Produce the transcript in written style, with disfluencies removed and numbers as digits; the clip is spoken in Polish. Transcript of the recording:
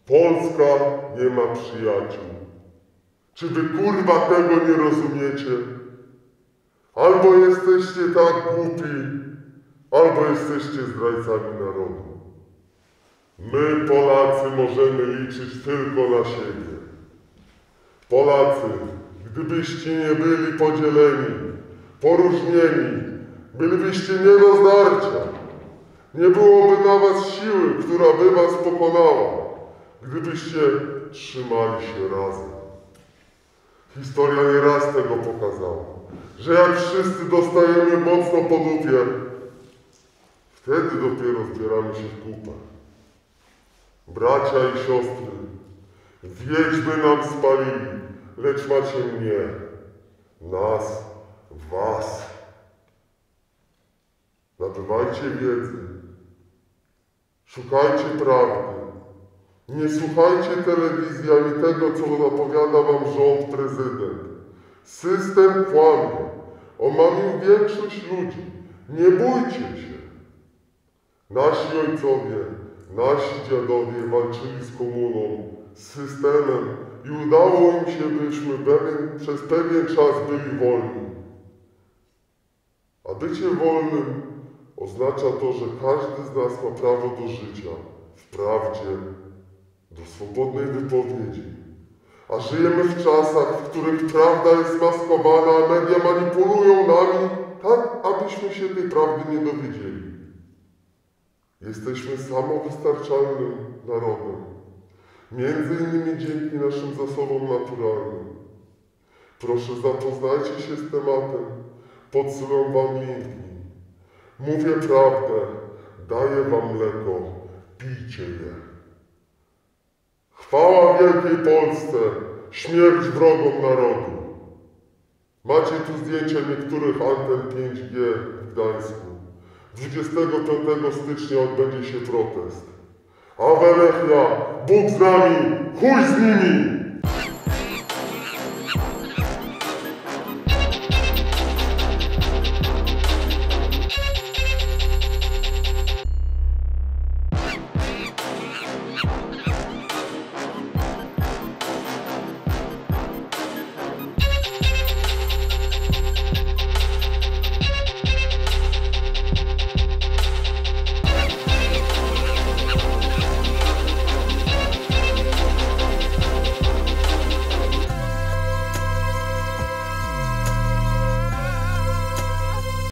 Polska nie ma przyjaciół. Czy wy kurwa tego nie rozumiecie? Albo jesteście tak głupi, albo jesteście zdrajcami narodu. My, Polacy, możemy liczyć tylko na siebie. Polacy, gdybyście nie byli podzieleni, poróżnieni, bylibyście nie do zdarcia. Nie byłoby na was siły, która by was pokonała, gdybyście trzymali się razem. Historia nieraz tego pokazała, że jak wszyscy dostajemy mocno po dupie, wtedy dopiero zbieramy się w kupę. Bracia i siostry, wiedźmy nam spalili, lecz macie mnie, nas, was. Nabywajcie wiedzy, szukajcie prawdy, nie słuchajcie telewizji ani tego, co zapowiada wam rząd, prezydent. System kłamie, omamił większość ludzi, nie bójcie się. Nasi ojcowie, nasi dziadowie walczyli z komuną, z systemem i udało im się, byśmy przez pewien czas byli wolni. A bycie wolnym oznacza to, że każdy z nas ma prawo do życia, w prawdzie, do swobodnej wypowiedzi. A żyjemy w czasach, w których prawda jest maskowana, a media manipulują nami, tak abyśmy się tej prawdy nie dowiedzieli. Jesteśmy samowystarczalnym narodem, między innymi dzięki naszym zasobom naturalnym. Proszę, zapoznajcie się z tematem, podsyłam wam linki. Mówię prawdę, daję wam mleko, pijcie je. Chwała wielkiej Polsce, śmierć wrogom narodu. Macie tu zdjęcia niektórych anten 5G w Gdańsku. 25 stycznia odbędzie się protest. A Welechia, Bóg z nami, chuj z nimi!